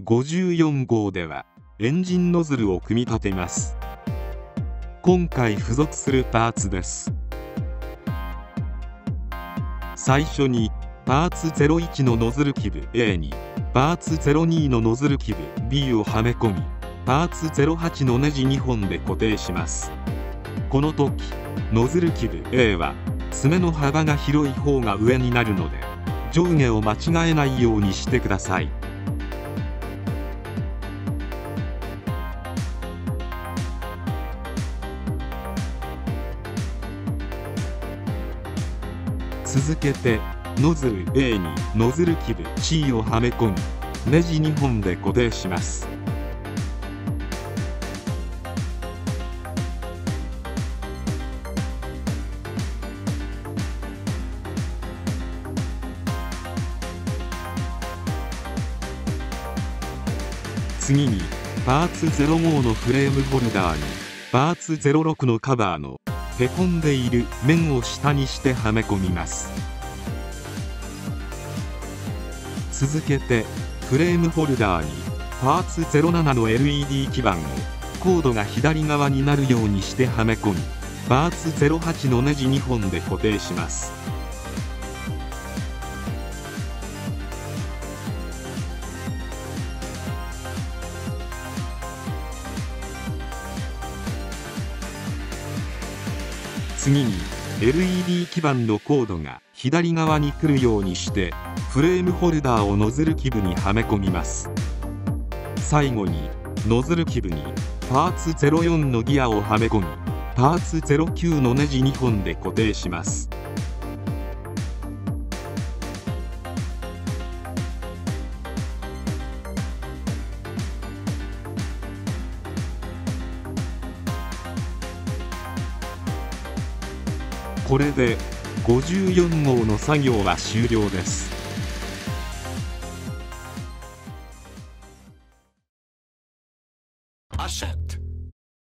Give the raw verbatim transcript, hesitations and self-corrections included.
ごじゅうよん号ではエンジンノズルを組み立てます。今回付属するパーツです。最初にパーツゼロいちのノズル基部 A にパーツゼロにのノズル基部 B をはめ込み、パーツゼロはちのネジにほんで固定します。この時ノズル基部 A は爪の幅が広い方が上になるので、上下を間違えないようにしてください。続けてノズル A にノズル基部 C をはめ込み、ネジにほんで固定します。次にパーツゼロごのフレームホルダーにパーツゼロろくのカバーのへこんでいる面を下にしてはめ込みます。続けてフレームホルダーにパーツゼロななの エルイーディー 基板をコードが左側になるようにしてはめ込み、パーツゼロはちのネジにほんで固定します。次に エルイーディー 基板のコードが左側に来るようにしてフレームホルダーをノズル基部にはめ込みます。最後にノズル基部にパーツゼロよんのギアをはめ込み、パーツゼロきゅうのネジにほんで固定します。これでごじゅうよん号の作業は終了です。 アシェット